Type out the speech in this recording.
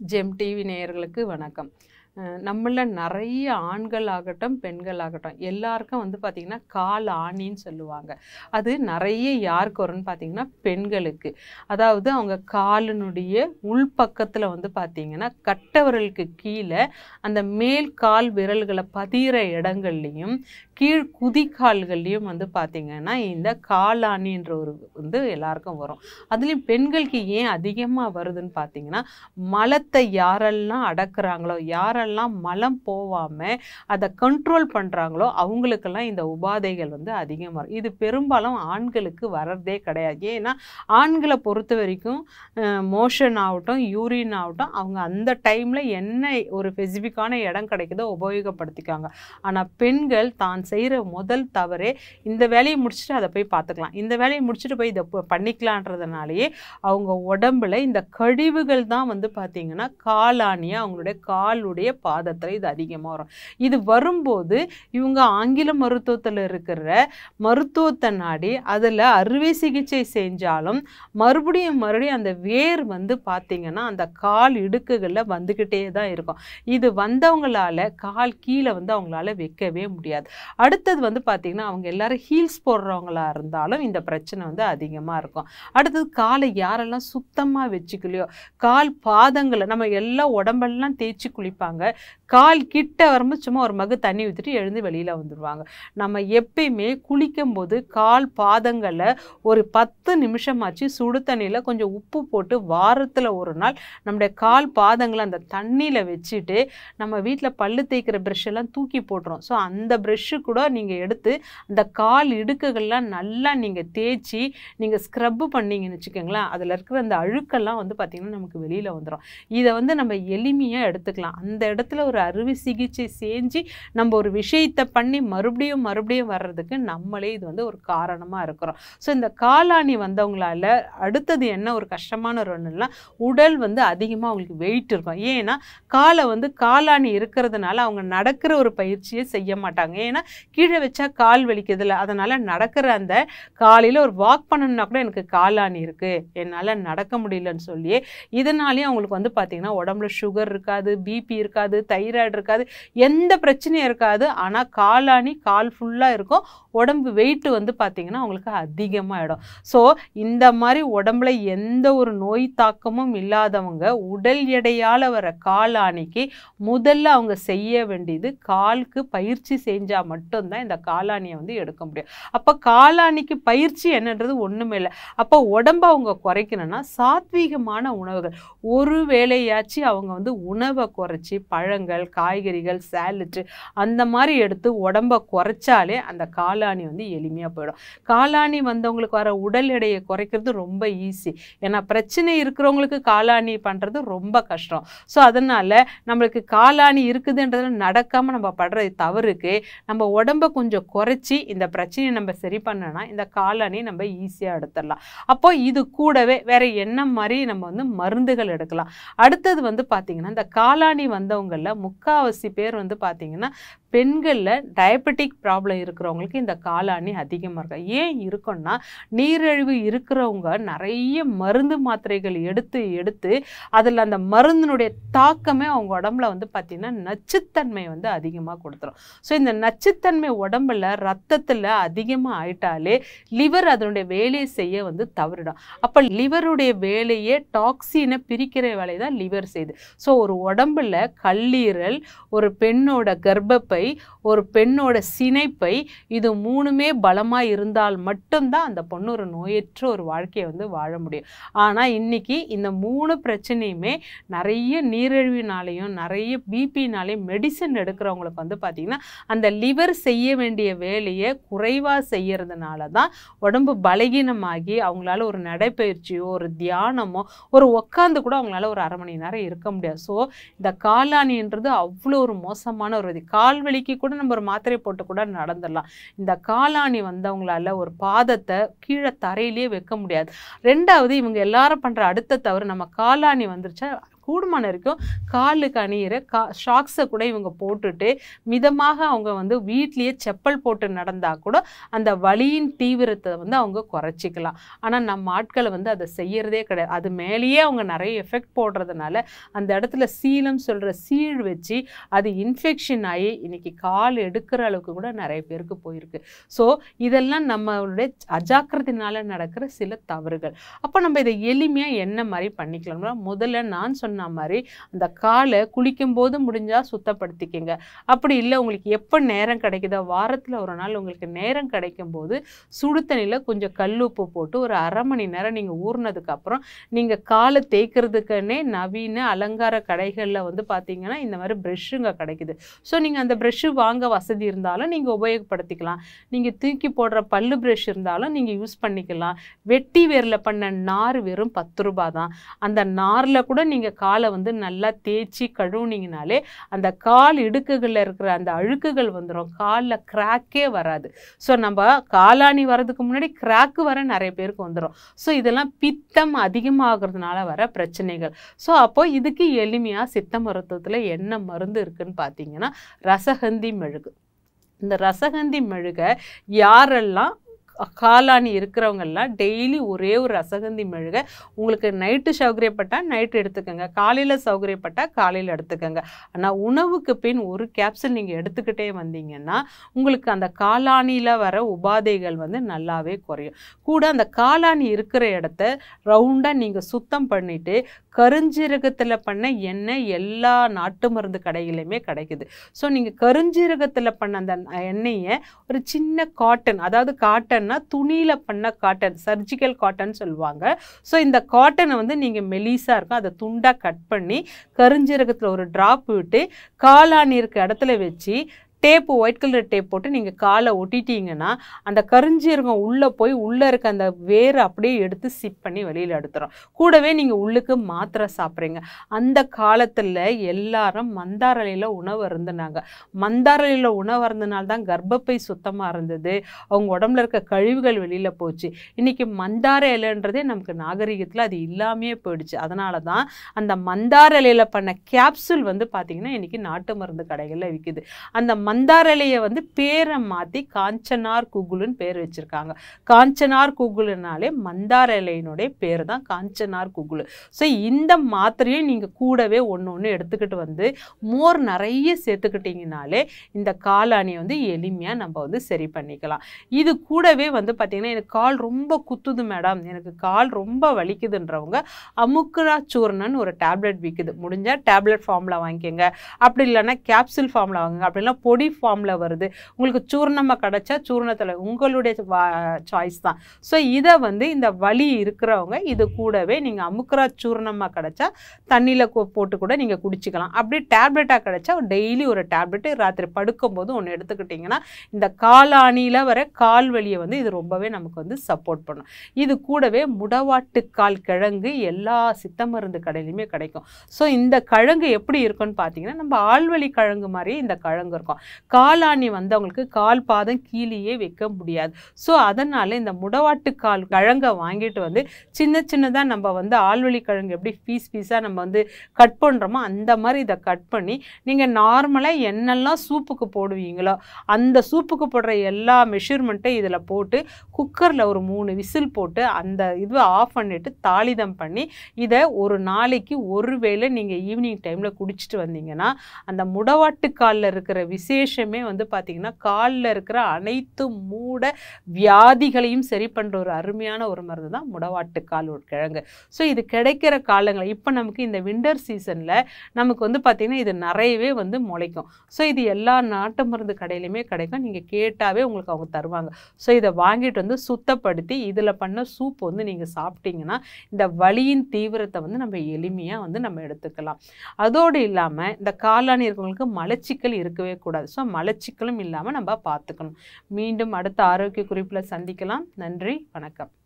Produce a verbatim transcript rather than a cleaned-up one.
GeM TV நேயர்களுக்கு வணக்கம். நம்மள நிறைய ஆண்கள் ஆகட்டும் பெண்கள் ஆகட்டும் எல்லாருக்கும் வந்து பார்த்திங்கன்னா கால் ஆணின்னு சொல்லுவாங்க. அது நிறைய யாருக்கு வரும்னு பார்த்திங்கன்னா பெண்களுக்கு. அதாவது அவங்க காலினுடைய உள்பக்கத்தில் வந்து பார்த்திங்கன்னா கட்டவரலுக்கு கீழே அந்த மேல் கால் விரல்களை பதிகிற இடங்கள்லையும் கீழ் குதிக்கால்கள்லையும் வந்து பார்த்திங்கன்னா இந்த காலாணின்ற ஒரு வந்து எல்லாருக்கும் வரும். அதுலேயும் பெண்களுக்கு ஏன் அதிகமாக வருதுன்னு பார்த்திங்கன்னா மலத்தை யாரெல்லாம் அடக்குறாங்களோ யாரெல்லாம் மலம் போகாமல் அதை கண்ட்ரோல் பண்ணுறாங்களோ அவங்களுக்கெல்லாம் இந்த உபாதைகள் வந்து அதிகமாக வரும். இது பெரும்பாலும் ஆண்களுக்கு வர்றதே கிடையாது. ஏன்னா ஆண்களை பொறுத்த வரைக்கும் மோஷன் ஆகட்டும் யூரின் ஆகட்டும் அவங்க அந்த டைமில் என்ன ஒரு ஸ்பெசிஃபிக்கான இடம் கிடைக்குதோ உபயோகப்படுத்திக்காங்க. ஆனால் பெண்கள் தான் செய்கிற முதல் தவறே இந்த வேலையை முடிச்சுட்டு அதை போய் பார்த்துக்கலாம், இந்த வேலையை முடிச்சுட்டு போய் இதை பண்ணிக்கலான்றதுனாலேயே அவங்க உடம்புல இந்த கழிவுகள் தான் வந்து பார்த்திங்கன்னா காலாணியாக அவங்களுடைய காலுடைய பாதத்தில் இது அதிகமாக வரும். இது வரும்போது இவங்க ஆங்கில மருத்துவத்தில் இருக்கிற மருத்துவத்தை நாடி அதில் அறுவை சிகிச்சை செஞ்சாலும் மறுபடியும் மறுபடியும் அந்த வேர் வந்து பார்த்திங்கன்னா அந்த கால் இடுக்குகளில் வந்துக்கிட்டே தான் இருக்கும். இது வந்தவங்களால கால் கீழே வந்து அவங்களால வைக்கவே முடியாது. அடுத்தது வந்து பார்த்திங்கன்னா அவங்க எல்லாரும் ஹீல்ஸ் போடுறவங்களா இருந்தாலும் இந்த பிரச்சனை வந்து அதிகமாக இருக்கும். அடுத்தது காலை யாரெல்லாம் சுத்தமாக வச்சுக்கலையோ கால் பாதங்களை நம்ம எல்லாம் உடம்பெல்லாம் தேய்ச்சி குளிப்பாங்க, கால் கிட்ட வரும்போது சும்மா ஒரு மகு தண்ணி ஊற்றிட்டு எழுந்து வெளியில் வந்துடுவாங்க. நம்ம எப்பயுமே குளிக்கும்போது கால் பாதங்களை ஒரு பத்து நிமிஷமாச்சு சுடு தண்ணியில் கொஞ்சம் உப்பு போட்டு வாரத்தில் ஒரு நாள் நம்முடைய கால் பாதங்களை அந்த தண்ணியில் வச்சுட்டு நம்ம வீட்டில் பல்லு தேய்க்கிற ப்ரெஷ் எல்லாம் தூக்கி போட்டுரும். ஸோ அந்த ப்ரெஷ்ஷு கூட நீங்கள் எடுத்து அந்த கால் இடுக்குகள்லாம் நல்லா நீங்கள் தேய்ச்சி நீங்கள் ஸ்க்ரப்பு பண்ணிங்கன்னு வச்சுக்கோங்களேன், அதில் இருக்கிற அந்த அழுக்கெல்லாம் வந்து பார்த்திங்கன்னா நமக்கு வெளியில் வந்துடும். இதை வந்து நம்ம எளிமையாக எடுத்துக்கலாம். அந்த இடத்துல ஒரு அறுவை சிகிச்சை செஞ்சு நம்ம ஒரு விஷயத்தை பண்ணி மறுபடியும் மறுபடியும் வர்றதுக்கு நம்மளே இது வந்து ஒரு காரணமாக இருக்கிறோம். ஸோ இந்த காலாணி வந்தவங்களால அடுத்தது என்ன ஒரு கஷ்டமான ஒரு ஒன்றுனா உடல் வந்து அதிகமாக அவங்களுக்கு வெயிட் இருக்கும். ஏன்னா காலை வந்து காலாணி இருக்கிறதுனால அவங்க நடக்கிற ஒரு பயிற்சியை செய்ய மாட்டாங்க. ஏன்னா கீழே வச்சா கால் வலிக்குதுல, அதனால் நடக்கிற அந்த காலையில் ஒரு வாக் பண்ணணுன்னா கூட எனக்கு காலாணி இருக்குது என்னால் நடக்க முடியலன்னு சொல்லி இதனாலேயும் அவங்களுக்கு வந்து பார்த்திங்கன்னா உடம்புல சுகர் இருக்காது, பிபி இருக்காது, தைராய்டு இருக்காது, எந்த பிரச்சனையும் இருக்காது. ஆனால் காலாணி கால் ஃபுல்லாக இருக்கும், உடம்பு வெயிட்டு வந்து பார்த்திங்கன்னா அவங்களுக்கு அதிகமாகிடும். ஸோ இந்த மாதிரி உடம்புல எந்த ஒரு நோய் தாக்கமும் இல்லாதவங்க உடல் எடையால் வர காலாணிக்கு முதல்ல அவங்க செய்ய வேண்டியது காலுக்கு பயிற்சி செஞ்சால் மட்டும்தான் இந்த காலாணியை வந்து எடுக்க முடியும். அப்போ காலாணிக்கு பயிற்சி என்னன்றது ஒன்றுமே இல்லை. அப்போ உடம்பை அவங்க குறைக்கணும்னா சாத்வீகமான உணவுகள் ஒரு வேளையாச்சு அவங்க வந்து உணவை குறைச்சி பழங்கள் காய்கறிகள் சாலட்டு அந்த மாதிரி எடுத்து உடம்பை குறைச்சாலே அந்த காலாணி வந்து எளிமையாக போயிடும். காலாணி வந்தவங்களுக்கு வர உடல் எடையை குறைக்கிறது ரொம்ப ஈஸி. ஏன்னா பிரச்சனை இருக்கிறவங்களுக்கு காலாணி பண்ணுறது ரொம்ப கஷ்டம். ஸோ அதனால் நம்மளுக்கு காலாணி இருக்குதுன்றதுல நடக்காமல் நம்ம படுற தவறுக்கு நம்ம உடம்பை கொஞ்சம் குறைச்சி இந்த பிரச்சனையை நம்ம சரி பண்ணோன்னா இந்த காலாணி நம்ம ஈஸியாக எடுத்துடலாம். அப்போ இது கூடவே வேற என்ன மாதிரி நம்ம வந்து மருந்துகள் எடுக்கலாம். அடுத்தது வந்து பார்த்திங்கன்னா இந்த காலாணி வந்தவங்களில் முக்கால்வாசி பேர் வந்து பார்த்திங்கன்னா பெண்களில் டயபெட்டிக் ப்ராப்ளம் இருக்கிறவங்களுக்கு இந்த காலாணி அதிகமாக இருக்கும். ஏன் இருக்குன்னா நீரிழிவு இருக்கிறவங்க நிறைய மருந்து மாத்திரைகள் எடுத்து எடுத்து அதில் அந்த மருந்தினுடைய தாக்கமே அவங்க உடம்புல வந்து பார்த்திங்கன்னா நச்சுத்தன்மை வந்து அதிகமாக கொடுத்துரும். ஸோ இந்த நச்சுத்தன்மை உடம்புல ரத்தத்தில் அதிகமாக ஆயிட்டாலே லிவர் அதனுடைய வேலையை செய்ய வந்து தவறிடும். அப்போ லிவருடைய வேலையே டாக்ஸினை பிரிக்கிற வேலையை தான் லிவர் செய்யுது. ஸோ ஒரு உடம்புல கல்லீரல், ஒரு பெண்ணோட கர்ப்பப்பை, ஒரு பெண்ணோட சினைப்பை, இது மூணுமே பலமாக இருந்தால் மட்டும்தான் அந்த பொண்ணு ஒரு நோயற்ற ஒரு வாழ்க்கையை வந்து வாழ முடியும். ஆனால் இன்னைக்கு இந்த மூணு பிரச்சனையுமே நிறைய நீரிழிவினாலையும் நிறைய பிபினாலையும் மெடிசன் எடுக்கிறவங்களுக்கு வந்து பார்த்திங்கன்னா அந்த லிவர் செய்ய வேண்டிய வேலையை குறைவாக செய்யறதுனால தான் உடம்பு பலகீனமாகி அவங்களால ஒரு நடைப்பயிற்சியோ ஒரு தியானமோ ஒரு உட்காந்து கூட அவங்களால ஒரு அரை மணி நேரம் இருக்க முடியாது. ஸோ இந்த காலாணின்றது அவ்வளோ ஒரு மோசமான ஒரு இது. கால்வலிக்கு கூட நம்ம ஒரு மாத்திரை போட்டு கூட நடந்துடலாம். இந்த காலாணி வந்தவங்களால ஒரு பாதத்தை கீழே தரையிலேயே வைக்க முடியாது. ரெண்டாவது இவங்க எல்லாரும் பண்ணுற அடுத்த தவறு, நம்ம காலாணி வந்துருச்சா கூடுமான வரைக்கும் காலுக்கு அணியிற கா ஷாக்ஸை கூட இவங்க போட்டுட்டு மிதமாக அவங்க வந்து வீட்லேயே செப்பல் போட்டு நடந்தால் கூட அந்த வலியின் தீவிரத்தை வந்து அவங்க குறைச்சிக்கலாம். ஆனால் நம்ம ஆட்களை வந்து அதை செய்யறதே கிடையாது. அது மேலேயே அவங்க நிறைய எஃபெக்ட் போடுறதுனால அந்த இடத்துல சீலம் சொல்கிற சீழ் வச்சு அது இன்ஃபெக்ஷன் ஆகி இன்னைக்கு கால் எடுக்கிற அளவுக்கு கூட நிறைய பேருக்கு போயிருக்கு. ஸோ இதெல்லாம் நம்மளுடைய அஜாக்கிரத்தினால நடக்கிற சில தவறுகள். அப்போ நம்ம இதை எளிமையாக என்ன மாதிரி பண்ணிக்கலாம்னா, முதல்ல நான் சொன்ன மாதிரி அந்த காலை குளிக்கும் போது முடிஞ்சால் சுத்தப்படுத்திக்கங்க. அப்படி இல்லை உங்களுக்கு எப்போ நேரம் கிடைக்குதோ வாரத்தில் ஒரு நாள் உங்களுக்கு நேரம் கிடைக்கும் போது சுடு தண்ணியில் கொஞ்சம் கல்லுப்பு போட்டு ஒரு அரை மணி நேரம் நீங்கள் ஊறினதுக்கப்புறம் நீங்கள் காலை தேய்க்கிறதுக்குன்னே நவீன அலங்கார கடைகளில் வந்து பார்த்தீங்கன்னா இந்த மாதிரி ப்ரெஷ்ஷுங்க கிடைக்குது. ஸோ நீங்கள் அந்த ப்ரெஷ்ஷு வாங்க வசதி இருந்தாலும் நீங்கள் உபயோகப்படுத்திக்கலாம். நீங்கள் தூக்கி போடுற பல்லு ப்ரெஷ் இருந்தாலும் நீங்கள் யூஸ் பண்ணிக்கலாம். வெட்டி வேரில் பண்ண நார் வெறும் பத்து ரூபா தான். அந்த நாரில் கூட நீங்கள் காலை வந்து நல்லா தேய்ச்சி கழுவுனீங்கனாலே அந்த கால் இடுக்குகளில் இருக்கிற அந்த அழுக்குகள் வந்துடும். காலில் கிராக்கே வராது. ஸோ நம்ம காலாணி வர்றதுக்கு முன்னாடி கிராக்கு வர நிறைய பேருக்கு வந்துடும். ஸோ இதெல்லாம் பித்தம் அதிகமாகிறதுனால வர பிரச்சனைகள். ஸோ அப்போ இதுக்கு எளிமையாக சித்த மருத்துவத்தில் என்ன மருந்து இருக்குன்னு பார்த்தீங்கன்னா ரசகந்தி மெழுகு. இந்த ரசகந்தி மெழுகை யாரெல்லாம் காலாணி இருக்கிறவங்கெல்லாம் டெய்லி ஒரே ஒரு ரசகந்தி மெழுகை உங்களுக்கு நைட்டு சௌகரியப்பட்டால் நைட்டு எடுத்துக்கோங்க, காலையில் சௌகரியப்பட்டால் காலையில் எடுத்துக்கோங்க. ஆனால் உணவுக்கு பின் ஒரு கேப்சூல் நீங்கள் எடுத்துக்கிட்டே வந்தீங்கன்னா உங்களுக்கு அந்த காலாணியில் வர உபாதைகள் வந்து நல்லாவே குறையும். கூட அந்த காலாணி இருக்கிற இடத்த ரவுண்டாக நீங்கள் சுத்தம் பண்ணிவிட்டு கருஞ்சீரகத்தில் பண்ண எண்ணெய் எல்லா நாட்டு மருந்து கடையிலையுமே கிடைக்குது. ஸோ நீங்கள் கருஞ்சீரகத்தில் பண்ண அந்த எண்ணெயை ஒரு சின்ன காட்டன், அதாவது காட்டன் துணியில பண்ண காட்டன், சர்ஜிக்கல் காட்டன் சொல்லுவாங்க. ஸோ இந்த காட்டனை வந்து நீங்க மெலிசா இருக்கும் அதை துண்டா கட் பண்ணி கருஞ்சீரகத்துல ஒரு டிராப் விட்டு காலாணி இருக்க இடத்துல வச்சு டேப்பு ஒயிட் கலர் டேப் போட்டு நீங்கள் காலை ஒட்டிட்டீங்கன்னா அந்த கருஞ்சீரகம் உள்ளே போய் உள்ளே இருக்க அந்த வேரை அப்படியே எடுத்து சிப் பண்ணி வெளியில் எடுத்துரும். கூடவே நீங்கள் உள்ளுக்கு மாத்திரை சாப்பிட்றீங்க. அந்த காலத்தில் எல்லாரும் மந்தார இலையில் உணவு இருந்துனாங்க. மந்தார இலையில் உணவு இருந்தனால தான் கர்ப்பப்பை சுத்தமாக இருந்தது, அவங்க உடம்புல இருக்க கழிவுகள் வெளியில் போச்சு. இன்றைக்கி மந்தார இலைன்றதே நமக்கு நாகரிகத்தில் அது இல்லாமையே போயிடுச்சு. அதனால தான் அந்த மந்தார இலையில் பண்ண கேப்சூல் வந்து பார்த்திங்கன்னா இன்றைக்கி நாட்டு மருந்து கடைகளில் விற்கிது. அந்த மந்தார இலையை வந்து பேரை மாற்றி காஞ்சனார் குகுலுன்னு பேர் வச்சுருக்காங்க. காஞ்சனார் குகுலுனாலே மந்தார இலையினுடைய பேர் தான் காஞ்சனார் குகுலு. ஸோ இந்த மாத்திரையை நீங்கள் கூடவே ஒன்று ஒன்று எடுத்துக்கிட்டு வந்து மோர் நிறைய சேர்த்துக்கிட்டிங்கனாலே இந்த காலாணியை வந்து எளிமையாக நம்ம வந்து சரி பண்ணிக்கலாம். இது கூடவே வந்து பார்த்திங்கன்னா எனக்கு கால் ரொம்ப குத்துது மேடம், எனக்கு கால் ரொம்ப வலிக்குதுன்றவங்க அமுக்குரா சூர்ணன்னு ஒரு டேப்லெட் விற்குது. முடிஞ்சால் டேப்லெட் ஃபார்மில் வாங்கிக்கோங்க, அப்படி இல்லைன்னா கேப்சூல் ஃபார்மில் வாங்குங்க, அப்படின்னா பொடி ஃபார்மில் வருது. உங்களுக்கு சூர்ணமாக கிடைச்சா சூர்ணத்தில் உங்களுடைய சாய்ஸ் தான். ஸோ இதை வந்து இந்த வலி இருக்கிறவங்க இது கூடவே நீங்கள் அமுக்குரா சூர்ணமாக கிடைச்சா தண்ணியில் போட்டு கூட நீங்கள் குடிச்சிக்கலாம். அப்படி டேப்லெட்டாக கிடைச்சா டெய்லி ஒரு டேப்லெட்டு ராத்திரி படுக்கும்போது ஒன்று எடுத்துக்கிட்டிங்கன்னா இந்த காலாணியில் வர கால் வலியை வந்து இது ரொம்பவே நமக்கு வந்து சப்போர்ட் பண்ணும். இது கூடவே முடவாட்டுக்கால் கிழங்கு எல்லா சித்த மருந்து கடையிலையுமே கிடைக்கும். ஸோ இந்த கிழங்கு எப்படி இருக்குன்னு பார்த்தீங்கன்னா நம்ம ஆள்வலி கிழங்கு மாதிரி இந்த கிழங்கு இருக்கும். காலாணி வந்து அவங்களுக்கு கால் பாதம் கீழேயே வைக்க முடியாது. ஸோ அதனால் இந்த முடவாட்டு கால் கிழங்கை வாங்கிட்டு வந்து சின்ன சின்னதாக நம்ம வந்து ஆள்வலி கிழங்கு எப்படி பீஸ் பீஸாக நம்ம வந்து கட் பண்ணுறோமோ அந்த மாதிரி இதை கட் பண்ணி நீங்கள் நார்மலாக என்னெல்லாம் சூப்புக்கு போடுவீங்களோ அந்த சூப்புக்கு போடுற எல்லா மெஷர்மெண்ட்டும் இதில் போட்டு குக்கரில் ஒரு மூணு விசில் போட்டு அந்த இது ஆஃப் பண்ணிவிட்டு தாளிதம் பண்ணி இதை ஒரு நாளைக்கு ஒரு வேளை நீங்கள் ஈவினிங் டைமில் குடிச்சிட்டு வந்தீங்கன்னா அந்த முடவாட்டு காலில் இருக்கிற விசேஷமே வந்து பார்த்திங்கன்னா காலில் இருக்கிற அனைத்து மூட வியாதிகளையும் சரி பண்ணுற ஒரு அருமையான ஒரு மருந்து தான் முடவாட்டு கால் ஒரு கிழங்கு. ஸோ இது கிடைக்கிற காலங்கள் இப்போ நமக்கு இந்த விண்டர் சீசனில் நமக்கு வந்து பார்த்திங்கன்னா இது நிறையவே வந்து முளைக்கும். ஸோ இது எல்லா நாட்டு மருந்து கடையிலையுமே கிடைக்கும். நீங்கள் கேட்டாவே உங்களுக்கு அவங்க தருவாங்க. ஸோ இதை வாங்கிட்டு வந்து சுத்தப்படுத்தி இதில் பண்ண சூப் வந்து நீங்கள் சாப்பிட்டீங்கன்னா இந்த வலியின் தீவிரத்தை வந்து நம்ம எளிமையாக வந்து நம்ம எடுத்துக்கலாம். அதோடு இல்லாமல் இந்த காலாணி இருக்கவங்களுக்கு மலச்சிக்கல் இருக்கவே கூடாது. ஸோ மலச்சிக்கலும் இல்லாமல் நம்ம பார்த்துக்கணும். மீண்டும் அடுத்த ஆரோக்கிய குறிப்பில் சந்திக்கலாம். நன்றி, வணக்கம்.